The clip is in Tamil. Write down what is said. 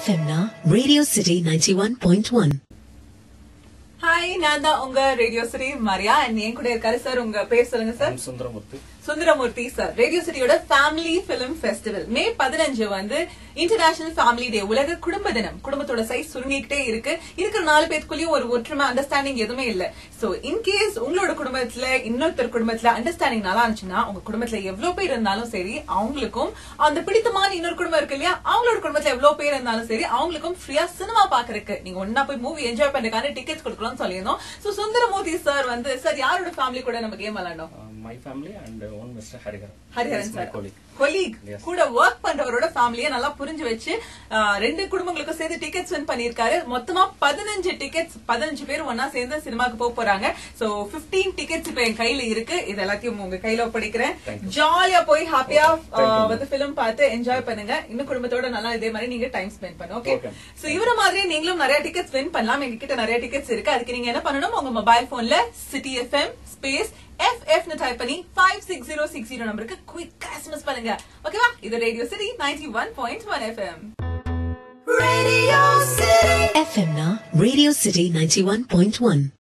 FMனா Radio City 91.1. ஹாய், நான் தான் உங்க ரேடியோ சிட்டி மரியா. என் கூட இருக்காரு சார். உங்க பேர் சொல்லுங்க சார். சுந்தரமூர்த்தி சார். ரேடியோ சிட்டியோட ஃபேமிலி பிலிம் ஃபெஸ்டிவல் மே 15 வந்து இன்டர்நேஷனல் ஃபேமிலி டே, உலக குடும்ப தினம். குடும்பத்தோட சைஸ் சுருங்கிக்கிட்டே இருக்கு. இருக்கிற 4 பேருக்குள்ளயும் ஒரு ஒற்றுமை அண்டர்ஸ்டாண்டிங் எதுவுமே இல்ல. சோ இன்கேஸ் உங்களோட குடும்பத்துல இன்னொருத்தர் குடும்பத்துல அண்டர்ஸ்டாண்டிங் நல்லா இருந்துச்சுன்னா, உங்க குடும்பத்துல எவ்வளவு பேர் இருந்தாலும் சரி, அவங்களுக்கும் அந்த பிடித்தமான இன்னொரு குடும்பம் இருக்கு இல்லையா, அவங்களோட குடும்பத்துல எவ்வளவு பேர் இருந்தாலும் சரி, அவங்களுக்கும் ஃப்ரீயா சினிமா பாக்குறதுக்கு நீங்க ஒன்னா போய் மூவி என்ஜாய் பண்றதுக்கான டிக்கெட்ஸ் கொடுக்கலாம் சொல்லியிருந்தோம். சோ சுந்தரமூர்த்தி சார் வந்து, சார் யாரோட ஃபேமிலி கூட நம்ம கேம் விளையாண்டோம்? My family and one Mr. Hariharan sir colleague கூட ஒர்க் பண்றவரோட ஃபேமிலியை நல்லா புரிஞ்சு வச்சு 2 குடும்பங்களுக்கும் சேர்ந்து டிக்கெட்ஸ் வின் பண்ணிருக்காரு. மொத்தமா 15 டிக்கெட்ஸ், 15 பேர் ஒன்னா சேர்ந்து சினிமாக்கு போக போறாங்க. சோ 15 டிக்கெட்ஸ் இப்ப என் கையில இருக்கு. இது எல்லாத்தையும் உங்க கையில ஒப்படைக்கிறேன். ஜாலியா போய் ஹாப்பியா வந்து பிலிம் பார்த்து என்ஜாய் பண்ணுங்க. இன்னும் குடும்பத்தோட நல்லா இதே மாதிரி நீங்க டைம் ஸ்பெண்ட் பண்ணுங்க. ஓகே. சோ இவர மாதிரி நீங்களும் நிறைய டிக்கெட்ஸ் வின் பண்ணலாம். எங்க கிட்ட நிறைய டிக்கெட்ஸ் இருக்கு. அதுக்கு நீங்க என்ன பண்ணணும், உங்க மொபைல் போன்ல சிட்டி எஃப்எம் ஸ்பேஸ் FF னு டைப் பண்ணி 56060 நம்பருக்கு குயிக்கா SMS பண்ணுங்க. ஓகேவா? இது ரேடியோ சிட்டி 91.1 FM. FMனா Radio City 91.1.